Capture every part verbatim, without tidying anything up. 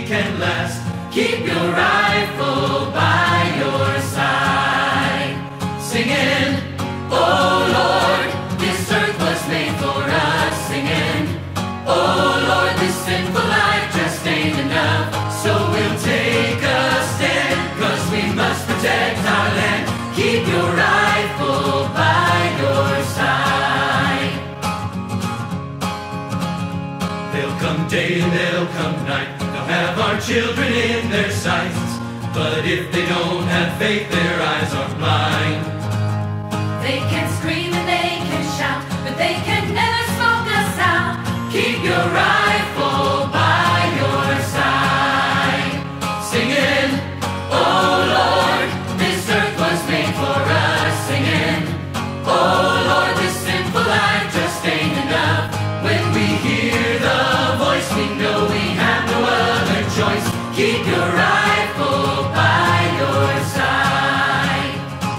can last. Keep your rifle by your side, singing, oh Lord, this earth was made for us. Singing, oh Lord, this sinful life just ain't enough. So we'll take a stand, 'cause we must protect our land. Keep your rifle by your side. They'll come day and they'll come night, they'll have our children in their sights. But if they don't have faith, their eyes are blind. They can scream and they can shout, but they can never smoke us out. Keep your rifle by your side, singing, oh Lord, this earth was made for us. Singing, oh Lord, this sinful life just ain't enough. When we hear the voice, we know we have no other choice. Keep your rifle by your side.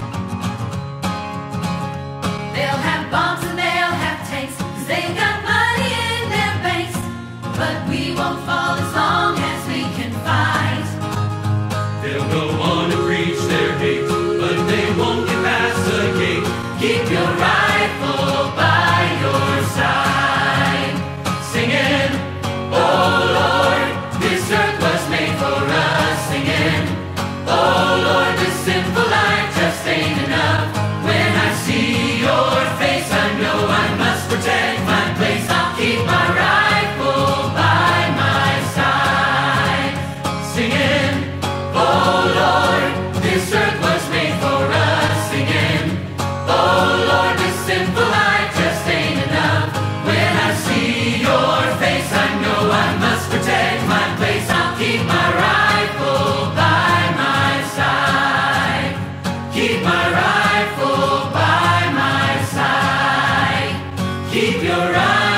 They'll have bombs and they'll have tanks, 'cause they've got money in their banks. But we won't fall as long as we can fight. They'll go on to preach their hate, but they won't get past the gate. Keep your rifle by your side, singing, oh Lord, this earth was made for us. Singing, oh Lord, this sinful life just ain't enough. When I see your face, I know I must protect my place. I'll keep my rifle by my side, singing, oh Lord, this earth was made for us. Singing, oh Lord, this sinful life just ain't enough. When I see your face, I know I must protect my place. I'll keep my rifle by my side. Keep my rifle by my side. Keep your rifle